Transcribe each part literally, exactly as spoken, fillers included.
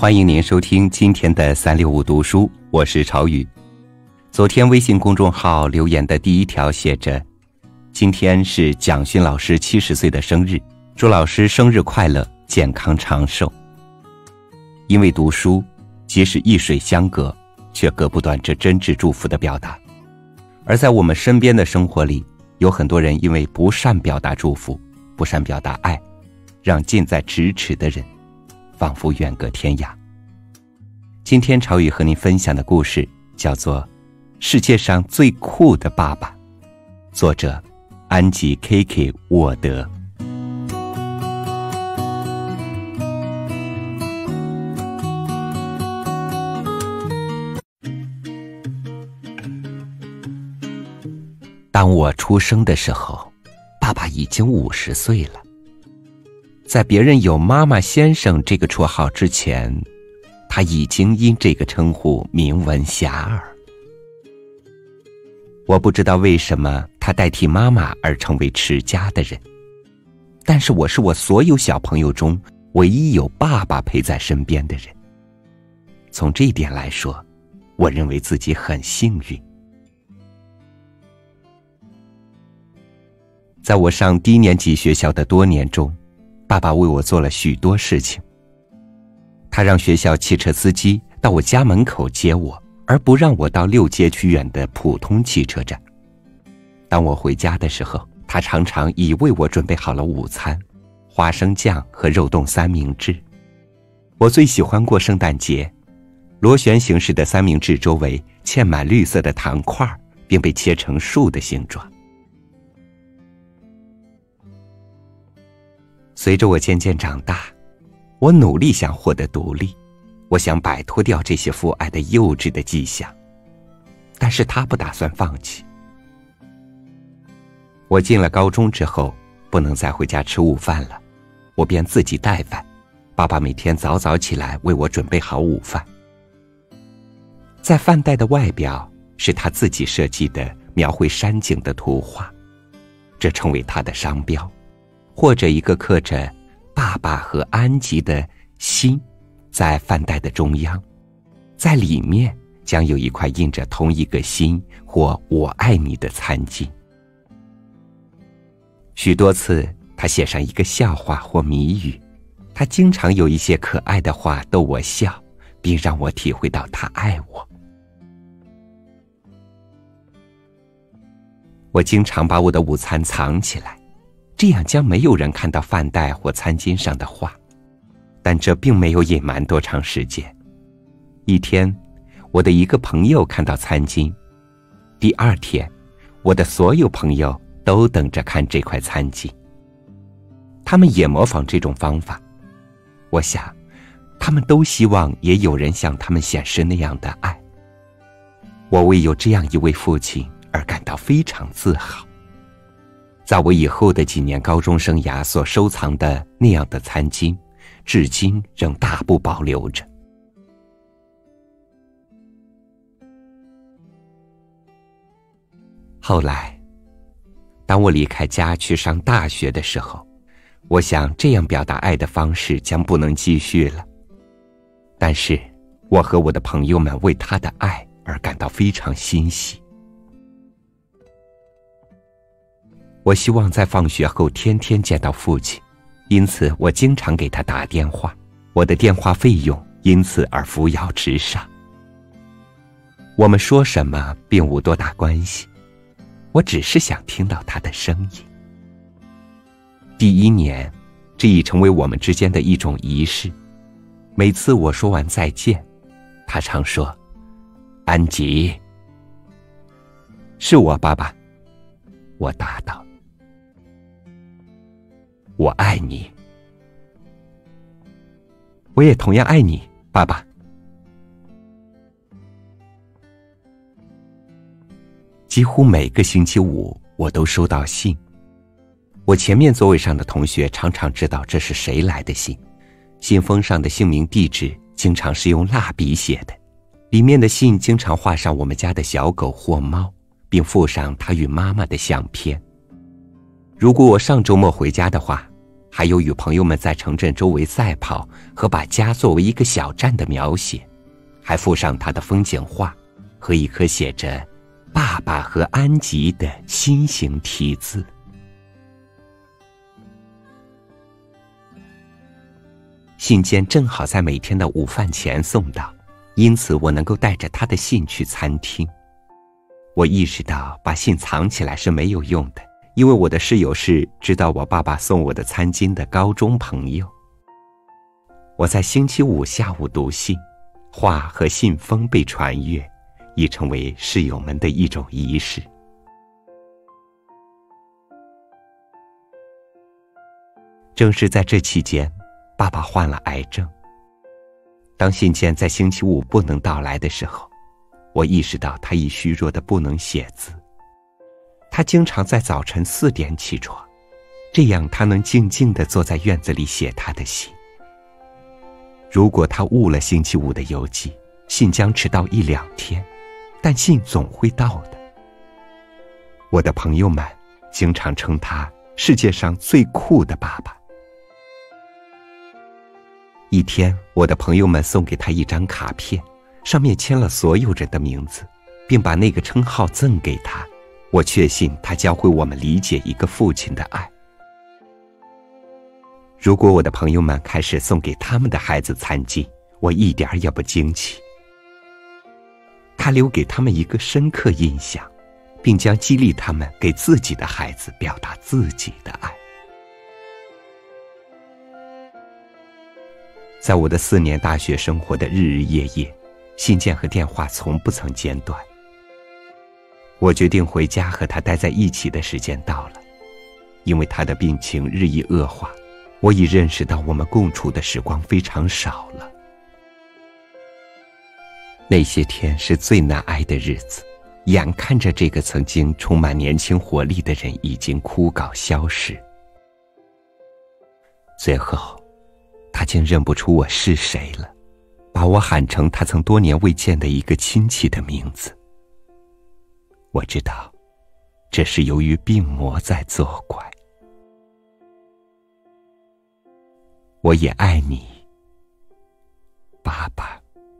欢迎您收听今天的三六五读书，我是朝宇。昨天微信公众号留言的第一条写着：今天是蒋勋老师七十岁的生日，祝老师生日快乐，健康长寿。因为读书，即使一水相隔，却隔不断这真挚祝福的表达。而在我们身边的生活里，有很多人因为不善表达祝福，不善表达爱，让近在咫尺的人仿佛远隔天涯。今天朝宇和您分享的故事叫做《世界上最酷的爸爸》，作者安吉 K K 沃德。当我出生的时候，爸爸已经五十岁了。在别人有妈妈先生这个绰号之前，他已经因这个称呼名闻遐迩。我不知道为什么他代替妈妈而成为持家的人，但是我是我所有小朋友中唯一有爸爸陪在身边的人。从这一点来说，我认为自己很幸运。在我上低年级学校的多年中，爸爸为我做了许多事情。他让学校汽车司机到我家门口接我，而不让我到六街区远的普通汽车站。当我回家的时候，他常常已为我准备好了午餐，花生酱和肉冻三明治。我最喜欢过圣诞节，螺旋形式的三明治周围嵌满绿色的糖块，并被切成树的形状。随着我渐渐长大，我努力想获得独立，我想摆脱掉这些父爱的幼稚的迹象，但是他不打算放弃。我进了高中之后，不能再回家吃午饭了，我便自己带饭，爸爸每天早早起来为我准备好午饭。在饭袋的外表是他自己设计的描绘山景的图画，这成为他的商标，或者一个刻着爸爸和安吉的心，在饭袋的中央，在里面将有一块印着同一个心或我爱你的餐巾。许多次他写上一个笑话或谜语，他经常有一些可爱的话逗我笑，并让我体会到他爱我。我经常把我的午餐藏起来，这样将没有人看到饭袋或餐巾上的画。但这并没有隐瞒多长时间。一天，我的一个朋友看到餐巾，第二天，我的所有朋友都等着看这块餐巾。他们也模仿这种方法。我想，他们都希望也有人向他们显示那样的爱。我为有这样一位父亲而感到非常自豪。在我以后的几年高中生涯所收藏的那样的餐巾，至今仍大部保留着。后来，当我离开家去上大学的时候，我想这样表达爱的方式将不能继续了。但是，我和我的朋友们为他的爱而感到非常欣喜。我希望在放学后天天见到父亲，因此我经常给他打电话，我的电话费用因此而扶摇直上。我们说什么并无多大关系，我只是想听到他的声音。第一年，这已成为我们之间的一种仪式。每次我说完再见，他常说：“安吉。”是我，爸爸。我答道。我爱你。我也同样爱你，爸爸。几乎每个星期五，我都收到信。我前面座位上的同学常常知道这是谁来的信，信封上的姓名地址经常是用蜡笔写的，里面的信经常画上我们家的小狗或猫，并附上他与妈妈的相片。如果我上周末回家的话， 还有与朋友们在城镇周围赛跑和把家作为一个小站的描写，还附上他的风景画和一颗写着爸爸和安吉的心形题字。信件正好在每天的午饭前送到，因此我能够带着他的信去餐厅。我意识到把信藏起来是没有用的，因为我的室友是知道我爸爸送我的餐巾的高中朋友。我在星期五下午读信，画和信封被传阅，已成为室友们的一种仪式。正是在这期间，爸爸患了癌症。当信件在星期五不能到来的时候，我意识到他已虚弱的不能写字。他经常在早晨四点起床，这样他能静静地坐在院子里写他的信。如果他误了星期五的邮寄，信将迟到一两天，但信总会到的。我的朋友们经常称他世界上最酷的爸爸。一天，我的朋友们送给他一张卡片，上面签了所有人的名字，并把那个称号赠给他。我确信他教会我们理解一个父亲的爱。如果我的朋友们开始送给他们的孩子餐巾，我一点也不惊奇。他留给他们一个深刻印象，并将激励他们给自己的孩子表达自己的爱。在我的四年大学生活的日日夜夜，信件和电话从不曾间断。我决定回家和他待在一起的时间到了，因为他的病情日益恶化，我已认识到我们共处的时光非常少了。那些天是最难挨的日子，眼看着这个曾经充满年轻活力的人已经枯槁消失。最后他竟认不出我是谁了，把我喊成他曾多年未见的一个亲戚的名字。我知道，这是由于病魔在作怪。我也爱你，爸爸。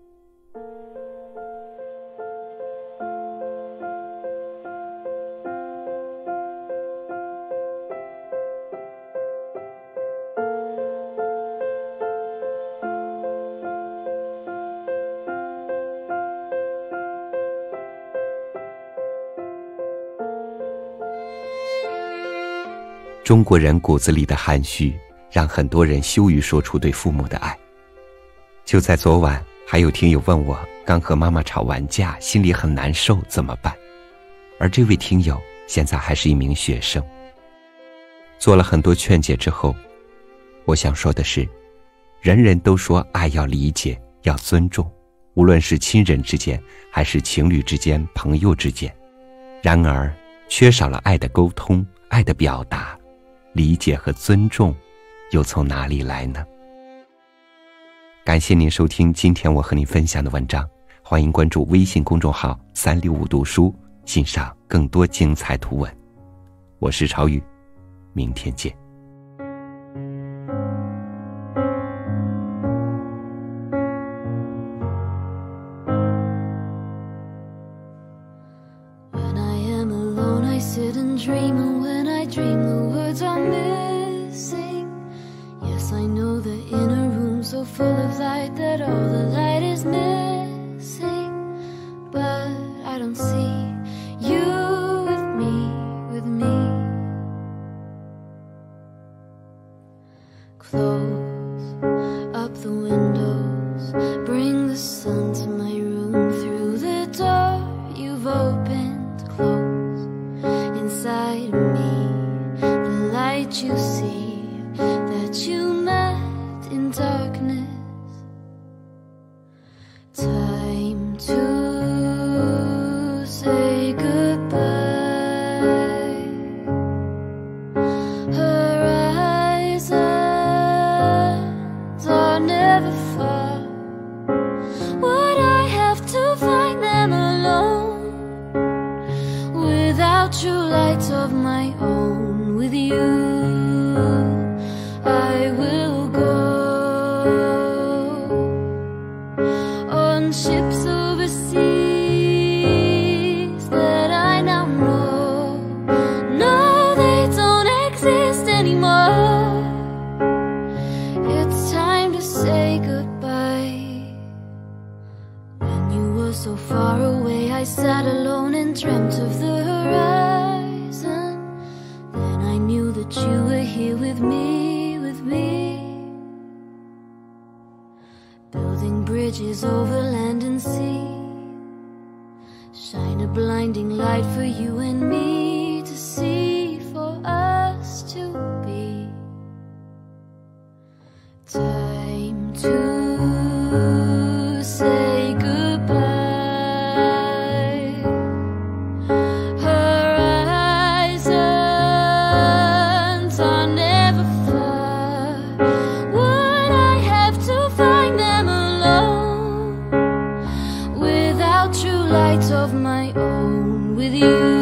中国人骨子里的含蓄，让很多人羞于说出对父母的爱。就在昨晚，还有听友问我，刚和妈妈吵完架，心里很难受，怎么办？而这位听友现在还是一名学生。做了很多劝解之后，我想说的是，人人都说爱要理解，要尊重，无论是亲人之间，还是情侣之间，朋友之间。然而，缺少了爱的沟通，爱的表达，理解和尊重又从哪里来呢？感谢您收听今天我和您分享的文章，欢迎关注微信公众号三六五读书，欣赏更多精彩图文。我是朝雨，明天见。 Sit and dream, and when I dream the words are missing. Yes, I know the inner room so full of light that all the light is missing. But I don't see you with me, with me. Close up the windows, bring the sun to my room. Through the door you've opened, close inside me, the light you see, that you met in darkness. Time to say goodbye. Horizons are never far. Would I have to find them alone without true lights of my own? With you bridges over land and sea. Shine a blinding light for you and me to see, for us to be. Time to say goodbye. Horizons are never far. Would I have to find them alone, without true light of my own? With you